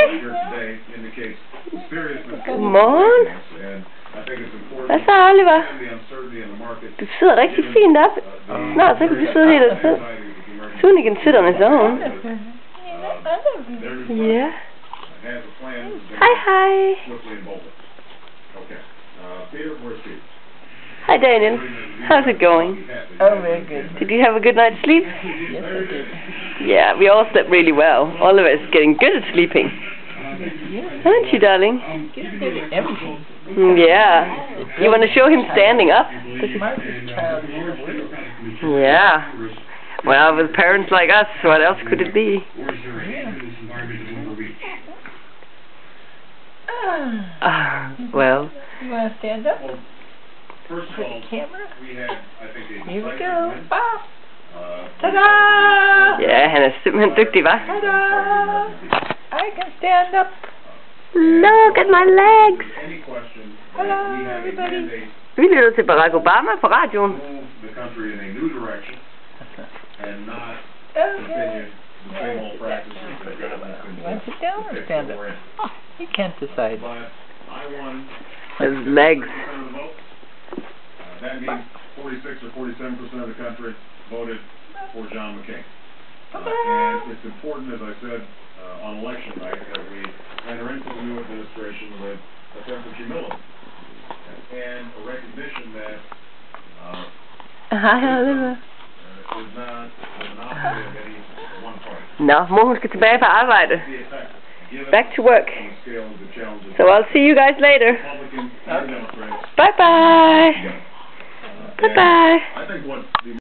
here today indicates seriousness. Godmorgen. And I think it's important. Hvad så, Oliver? The uncertainty in the market. Du sidder rigtig fint op. Snart så kan du sidde helt og sidde. Soon he can sit on his own. Yeah. Hi, hi. Hi, Daniel. How's it going? Oh, very good. Did you have a good night's sleep? Yes, I did. Yeah, we all slept really well. Oliver is getting good at sleeping. Aren't you, darling? Everything. Yeah. You want to show him standing up? Yeah. Well, with parents like us, what else could it be? Well. You want to stand up? First of all, camera? we had, I think, a Here we go. Bop. Ta-da! Ja, han er simpelthen dygtig, hva'? Ta-da! I can stand up. Look at my legs! Any question Hello, that we have a everybody. mandate Vi lytter til Barack Obama på radioen. to move the country in a new direction and not Okay. continue the same old practices that government's been You want to sit down or doing. stand up? You can't decide. But I won His legs. 60% of the vote. That means 46 or 47% of the country voted for John McCain. And it's important, as I said, on election night, that we enter into the new administration with a sense of humility and a recognition that Hej, Oliver. is not the monopoly of any one party. Nå, mor hun skal tilbage på arbejde. The effect given Back to work. on the scale of the challenges. So I'll see you guys later. Republicans and Democrats. Bye-bye. Bye-bye. I think what the